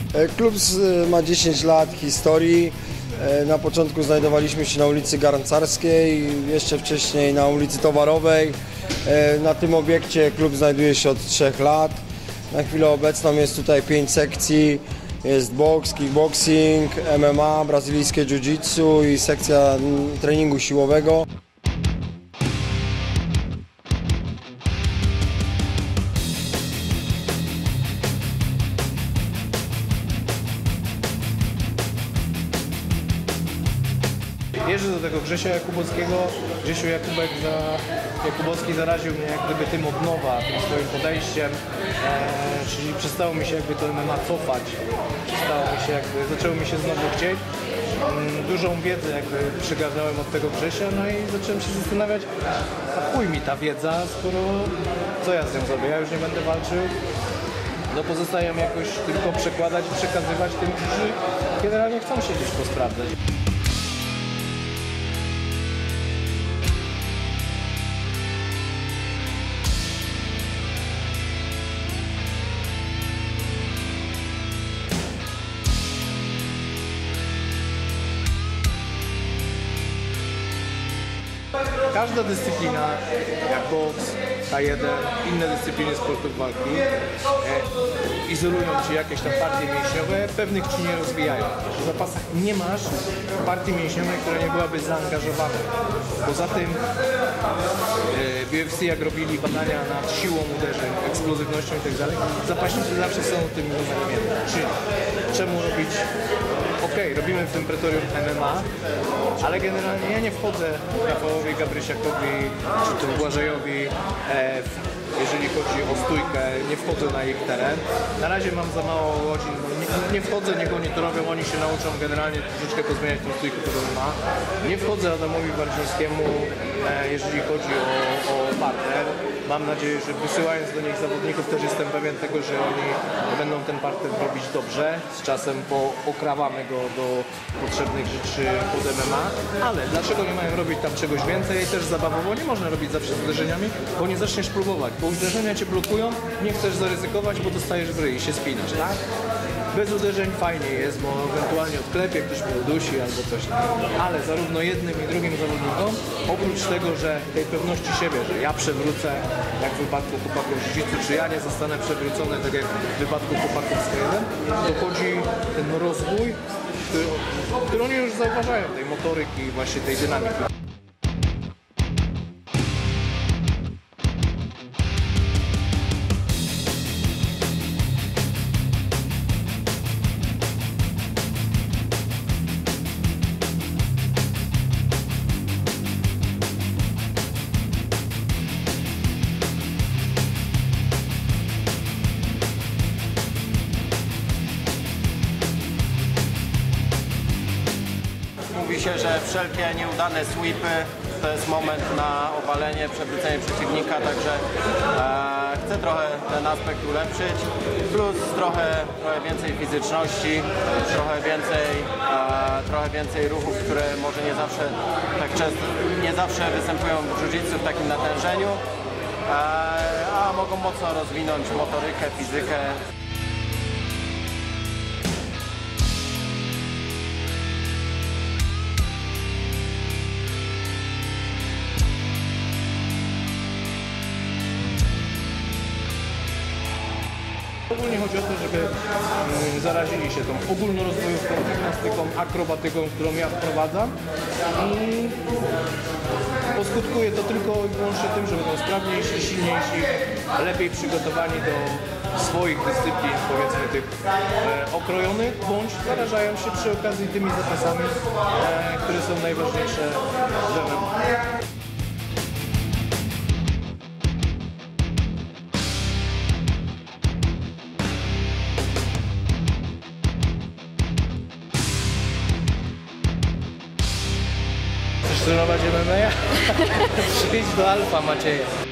Ma 10 lat historii. Na początku znajdowaliśmy się na ulicy Garncarskiej, jeszcze wcześniej na ulicy Towarowej. Na tym obiekcie klub znajduje się od 3 lat. Na chwilę obecną jest tutaj 5 sekcji. Jest boks, kickboxing, MMA, brazylijskie jiu-jitsu i sekcja treningu siłowego. Jeżdżę do tego Grzesia Jakubowskiego. Grzesiu Jakubowski zaraził mnie jak gdyby tym od nowa, tym swoim podejściem, czyli przestało mi się jakby to MMA cofać, zaczęło mi się znowu chcieć. Dużą wiedzę jakby przygadzałem od tego Grzesia, no i zacząłem się zastanawiać, a chuj mi ta wiedza, skoro co ja z nią zrobię, ja już nie będę walczył. No pozostaje mi jakoś tylko przekładać i przekazywać tym, którzy generalnie chcą się gdzieś posprawdzać. Każda dyscyplina, jak boks, K1, inne dyscypliny sportów walki, izolują Ci jakieś tam partie mięśniowe, pewnych Ci nie rozwijają. W zapasach nie masz partii mięśniowej, która nie byłaby zaangażowana. Poza tym w UFC, jak robili badania nad siłą uderzeń, eksplozywnością itd., zapaśnicy zawsze są tym numerem 1. Czyli czemu robić? Okej, robimy w tym pretorium MMA, ale generalnie ja nie wchodzę Rafałowi Gabrysiakowi czy to Błażejowi, jeżeli chodzi o stójkę, nie wchodzę na ich teren. Na razie mam za mało godzin, nie wchodzę, niech oni to robią, oni się nauczą generalnie troszeczkę pozmieniać tą stójkę pod MMA. Nie wchodzę Adamowi Bardzińskiemu, jeżeli chodzi o parter. Mam nadzieję, że wysyłając do nich zawodników też jestem pewien tego, że oni będą ten parter robić dobrze. Z czasem okrawamy go do potrzebnych rzeczy pod MMA, ale dlaczego nie mają robić tam czegoś więcej? I też zabawowo nie można robić zawsze z uderzeniami, bo nie zaczniesz próbować, bo uderzenia Cię blokują, nie chcesz zaryzykować, bo dostajesz w ryj i się spinasz, tak? Bez uderzeń fajnie jest, bo ewentualnie odklepie, ktoś mnie udusi albo coś. Ale zarówno jednym i drugim zawodnikom, oprócz tego, że tej pewności siebie, że ja przewrócę, jak w wypadku chłopaków z jiu-jitsu, czy ja nie zostanę przewrócony, tak jak w wypadku chłopaków z K1, dochodzi ten rozwój, który oni już zauważają, tej motoryki, właśnie tej dynamiki. Mówi się, że wszelkie nieudane sweepy to jest moment na obalenie, przewrócenie przeciwnika, także chcę trochę ten aspekt ulepszyć, plus trochę więcej fizyczności, trochę więcej ruchów, które może nie zawsze występują w jiu-jitsu w takim natężeniu, a mogą mocno rozwinąć motorykę, fizykę. Ogólnie chodzi o to, żeby zarazili się tą ogólnorozwojową gimnastyką, akrobatyką, którą ja wprowadzam i poskutkuje to tylko i wyłącznie tym, że będą sprawniejsi, silniejsi, lepiej przygotowani do swoich dyscyplin, powiedzmy tych okrojonych, bądź zarażają się przy okazji tymi zapasami, które są najważniejsze w MMA. Chcesz trenować MMA? Przyjdź do Alfa, Macieja.